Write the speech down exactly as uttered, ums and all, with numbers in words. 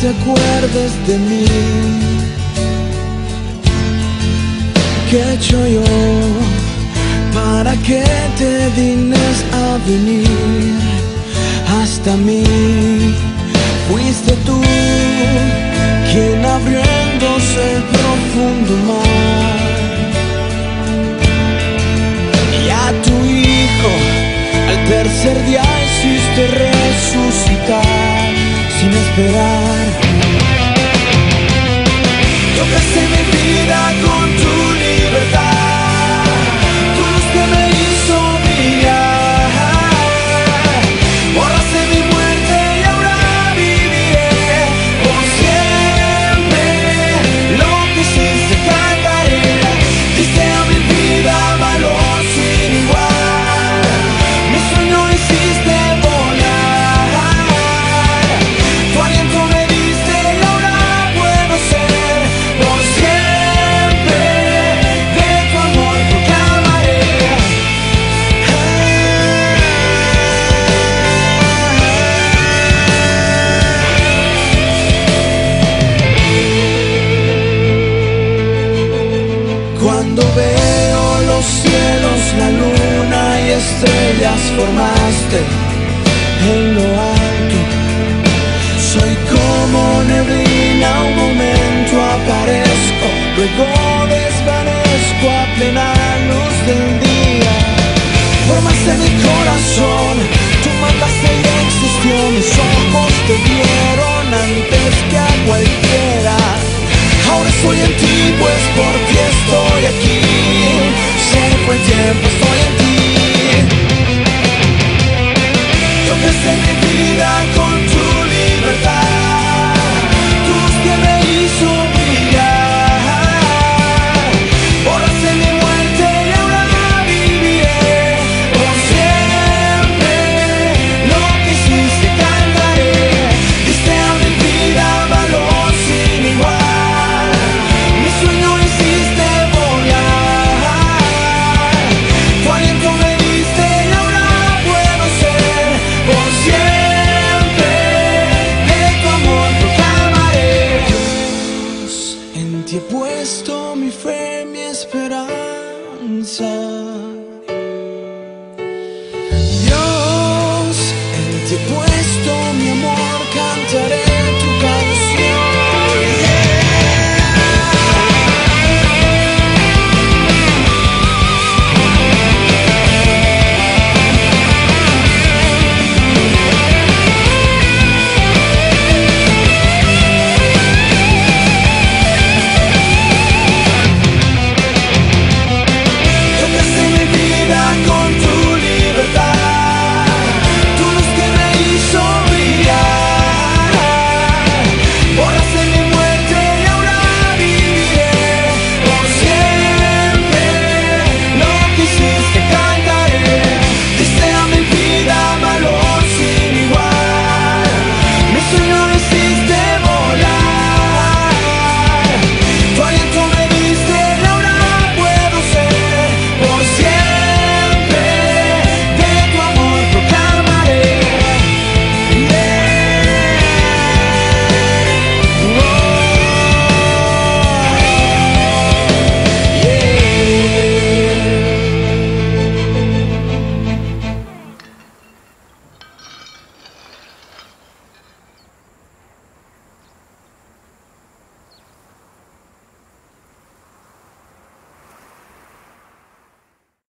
te acuerdes de mí. ¿Qué he hecho yo para que te dignes a venir hasta mí? Fuiste tú quien abriéndose el profundo mar, y a tu hijo al tercer día hiciste resucitar sin esperar. Tocaste mi vida con tu libertad, tu luz que me hizo brillar. Borraste mi muerte y ahora viviré por siempre. Lo que hiciste cantaré, diste a mi vida valor sin igual. Mi sueño hiciste volar, tu aliento me diste y ahora puedo ser por siempre. De tu amor proclamaré. Cuando veo los cielos, la luna y estrellas formaste en lo alto, soy como neblina, un momento aparezco, luego desvanezco a plena luz del día. Formaste mi corazón, tú mandaste y existió, mis ojos te vieron antes que a cualquiera. Ahora estoy en ti, pues por ti estoy aquí. Se fue el tiempo, estoy en ti. Tocaste mi vida con tu libertad, tu luz que me hizo brillar. Borraste mi muerte y ahora viviré por siempre. Lo que hiciste cantaré, diste a mi vida valor sin igual. Mi sueño hiciste volar, tu aliento me diste y ahora puedo ser por siempre. De tu amor proclamaré. Dios, en ti he puesto mi fe, mi esperanza. Dios, en ti he puesto